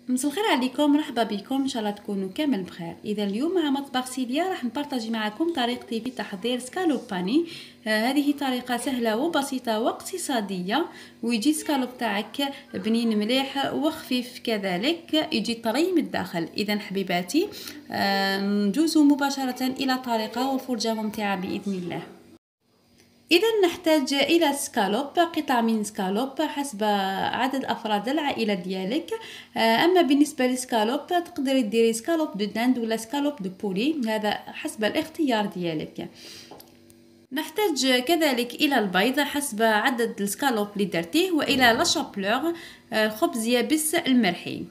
مساء الخير عليكم، مرحبا بكم. ان شاء الله تكونوا كامل بخير. اذا اليوم مع مطبخ سيليا راح نبارطاجي معكم طريقتي في تحضير سكالوب باني. هذه طريقه سهله وبسيطه واقتصاديه، ويجي سكالوب تاعك بنين مليح وخفيف كذلك، يجي طري من الداخل. اذا حبيباتي ندوز مباشره الى طريقه وفرجه ممتعه باذن الله. إذا نحتاج إلى سكالوب، قطع من سكالوب حسب عدد أفراد العائلة ديالك. أما بالنسبة للسكالوب تقدري ديري سكالوب دو داند ولا سكالوب دو بولي، هذا حسب الاختيار ديالك. نحتاج كذلك إلى البيض حسب عدد السكالوب اللي درتيه، وإلى لا شابلور خبز يابس المرحي،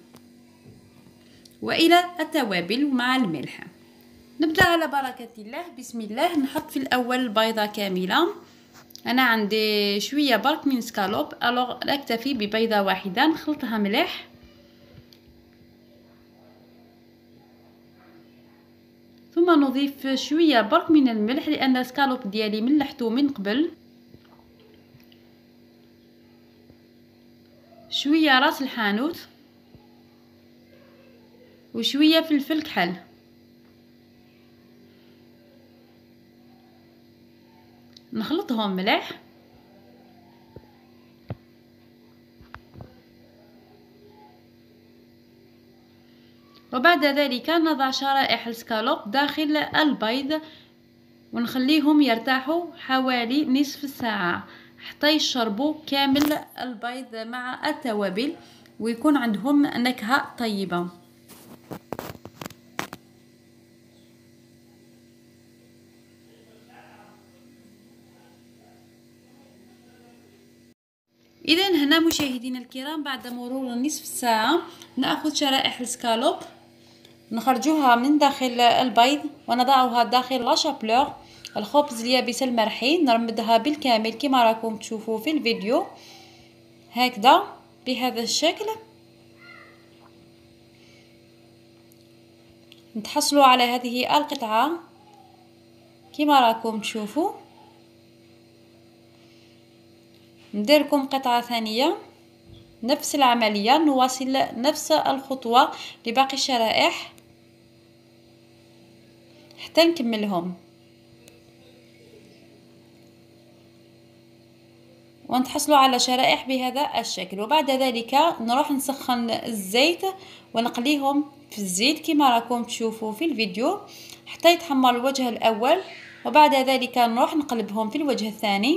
وإلى التوابل مع الملح. نبدأ على بركة الله. بسم الله. نحط في الأول البيضة كاملة. أنا عندي شوية برك من سكالوب، ألوغ نكتفي ببيضة واحدة. نخلطها مليح، ثم نضيف شوية برك من الملح لأن السكالوب ديالي ملحته من قبل. شوية راس الحانوت وشوية فلفل كحل. نخلطهم مليح، وبعد ذلك نضع شرائح السكالوب داخل البيض ونخليهم يرتاحوا حوالي نصف ساعة حتى يشربوا كامل البيض مع التوابل ويكون عندهم نكهة طيبة. إذا هنا مشاهدينا الكرام، بعد مرور نصف ساعة نأخذ شرائح السكالوب نخرجوها من داخل البيض ونضعها داخل لا شابلور الخبز اليابس المرحي. نرمدها بالكامل كما راكم تشوفوا في الفيديو، هكذا بهذا الشكل. نتحصلوا على هذه القطعة كما راكم تشوفوا. نديركم قطعة ثانية نفس العملية، نواصل نفس الخطوة لباقي الشرائح حتى نكملهم ونتحصلوا على شرائح بهذا الشكل. وبعد ذلك نروح نسخن الزيت ونقليهم في الزيت كما راكم تشوفوا في الفيديو حتى يتحمر الوجه الأول، وبعد ذلك نروح نقلبهم في الوجه الثاني،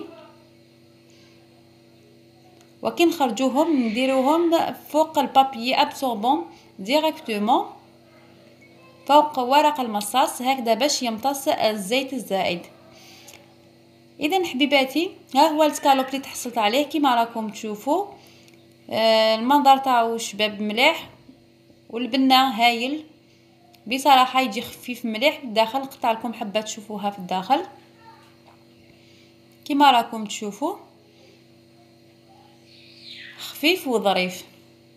وكي نخرجوهم نديروهم فوق البابي ابسوربون ديريكتومون فوق ورق المصاص هكذا باش يمتص الزيت الزائد. اذا حبيباتي ها هو السكالوب اللي تحصلت عليه كما راكم تشوفوا. المنظر تاعو شباب مليح والبنه هايل بصراحه، يجي خفيف مليح بالداخل. نقطع لكم حبه تشوفوها في الداخل كما راكم تشوفوا، خفيف وظريف.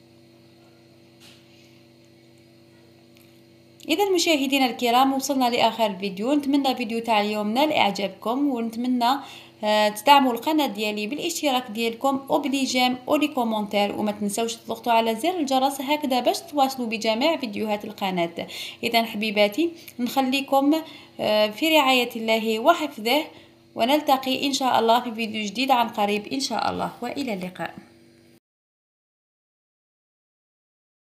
اذا مشاهدينا الكرام وصلنا لاخر الفيديو. نتمنى الفيديو تاع اليوم نال اعجابكم، ونتمنى تدعموا القناه ديالي بالاشتراك ديالكم وبلي جيم ولي كومونتير، وما تنسوش تضغطوا على زر الجرس هكذا باش تواصلوا بجميع فيديوهات القناه. اذا حبيباتي نخليكم في رعايه الله وحفظه، ونلتقي ان شاء الله في فيديو جديد عن قريب ان شاء الله، والى اللقاء.